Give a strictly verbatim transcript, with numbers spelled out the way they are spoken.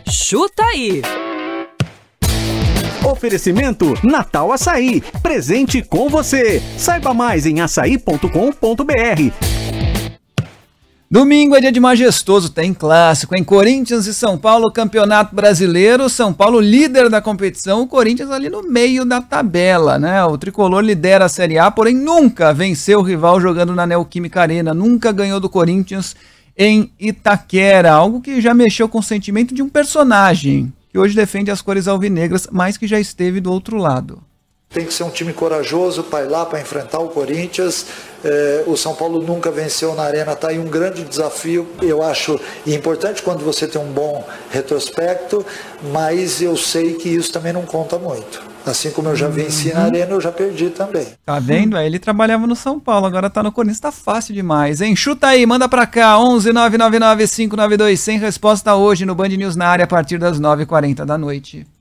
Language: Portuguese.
Chuta aí! Oferecimento Natal Açaí, presente com você. Saiba mais em açaí ponto com ponto br. Domingo é dia de majestoso, tem clássico, em Corinthians e São Paulo, Campeonato Brasileiro. São Paulo líder da competição, o Corinthians ali no meio da tabela, né? O tricolor lidera a Série A, porém nunca venceu o rival jogando na Neoquímica Arena, nunca ganhou do Corinthians em Itaquera, algo que já mexeu com o sentimento de um personagem que hoje defende as cores alvinegras, mas que já esteve do outro lado. Tem que ser um time corajoso para ir lá, para enfrentar o Corinthians. É, o São Paulo nunca venceu na Arena, está aí um grande desafio. Eu acho importante quando você tem um bom retrospecto, mas eu sei que isso também não conta muito. Assim como eu já venci uhum. na Arena, eu já perdi também. Tá vendo? Aí ele trabalhava no São Paulo, agora tá no Corinthians, tá fácil demais, hein? Chuta aí, manda pra cá, onze nove nove nove cinco nove dois, sem resposta hoje no Band News na área a partir das nove e quarenta da noite.